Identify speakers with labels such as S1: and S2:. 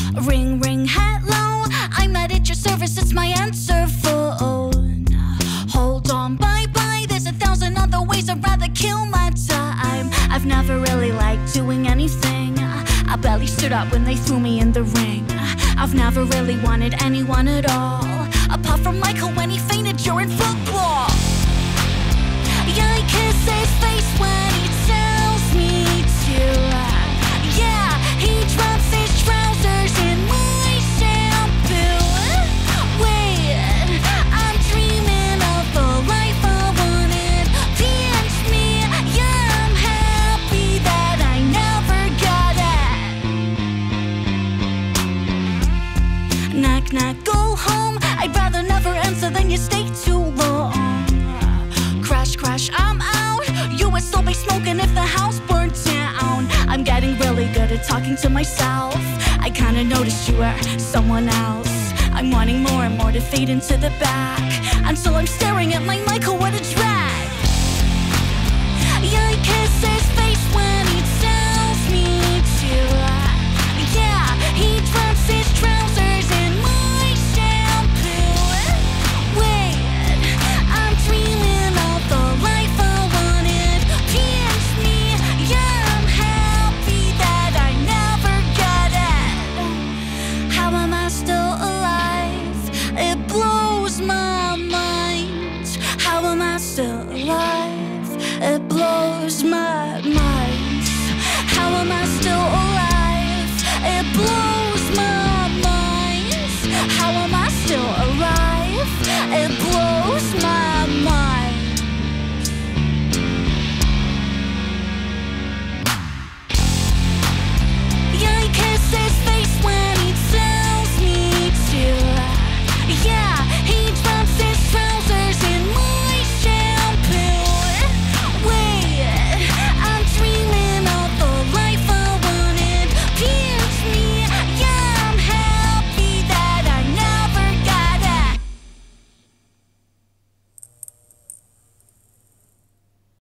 S1: Ring, ring, hello, I'm at your service, it's my answer phone. Hold on, bye-bye, there's 1,000 other ways I'd rather kill my time. I've never really liked doing anything. I barely stood up when they threw me in the ring. I've never really wanted anyone at all, apart from Michael when he fainted during football. Yeah, I kiss his face when he tells me to. Yeah, he drops his trousers in my shampoo. Wait, I'm dreaming of the life I wanted. Pinch me, yeah, I'm happy that I never got it. Knock, knock, go home. I'd rather never answer than you stay too long. Crash, crash, I'm out. You would still be smoking if the house burnt down. I'm getting really good at talking to myself. I kinda noticed you were someone else. I'm wanting more and more to fade into the back, until I'm staring at my Michael, what a drag.